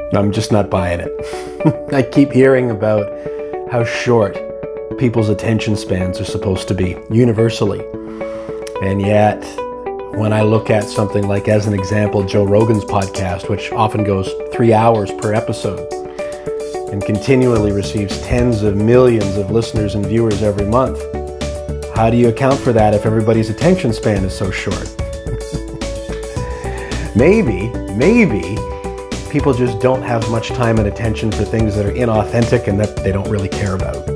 I'm just not buying it. I keep hearing about how short people's attention spans are supposed to be, universally. And yet, when I look at something like, as an example, Joe Rogan's podcast, which often goes 3 hours per episode and continually receives tens of millions of listeners and viewers every month, how do you account for that if everybody's attention span is so short? Maybe people just don't have much time and attention for things that are inauthentic and that they don't really care about.